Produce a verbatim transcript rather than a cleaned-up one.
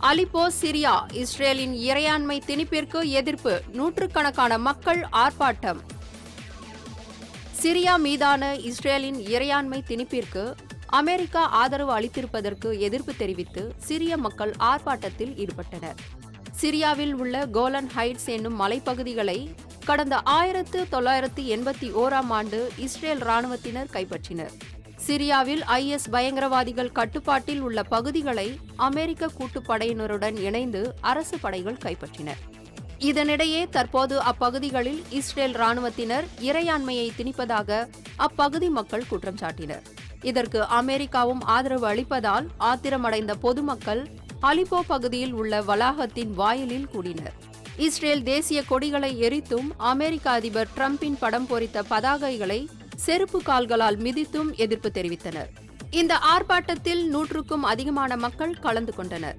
Aleppo Syria இஸ்ரேலின் இறையாண்மை திணிப்பிற்கு எதிர்ப்பு நூற்றுக்கணக்கான மக்கள் ஆர்ப்பாட்டம். சிரியா மீதான இஸ்ரேலின் இறையாண்மை திணிப்பிற்கு அமெரிக்கா ஆதரவு அளித்திருப்பதற்கு எதிர்ப்பு தெரிவித்து சிரிய மக்கள் ஆர்ப்பாட்டத்தில் ஈடுபட்டனர். சிரியாவில் உள்ள கோலன் ஹைட்ஸ் என்னும் மலைப்பகுதிகளை கடந்த ஆயிரத்து தொள்ளாயிரத்து எண்பத்தி ஓராம் ஆண்டு இஸ்ரேல் ராணுவத்தினர் கைப்பற்றினர். சிரியாவில் ஐ எஸ் பயங்கரவாதிகள் கட்டுப்பாட்டில் உள்ள பகுதிகளை அமெரிக்க கூட்டுப்படையினருடன் இணைந்து அரசு படைகள் கைப்பற்றினர். இதனிடையே தற்போது அப்பகுதிகளில் இஸ்ரேல் ராணுவத்தினர் இறையாண்மையை திணிப்பதாக அப்பகுதி மக்கள் குற்றம் சாட்டினர். இதற்கு அமெரிக்காவும் ஆதரவு அளிப்பதால் ஆத்திரமடைந்த பொதுமக்கள் அலிப்போ பகுதியில் உள்ள வளாகத்தின் வாயிலில் கூடினர். இஸ்ரேல் தேசிய கொடிகளை எரித்தும் அமெரிக்க அதிபர் டிரம்பின் படம் பொறித்த பதாகைகளை செருப்பு கால்களால் மிதித்தும் எதிர்ப்பு தெரிவித்தனர். இந்த ஆர்ப்பாட்டத்தில் நூற்றுக்கும் அதிகமான மக்கள் கலந்து கொண்டனர்.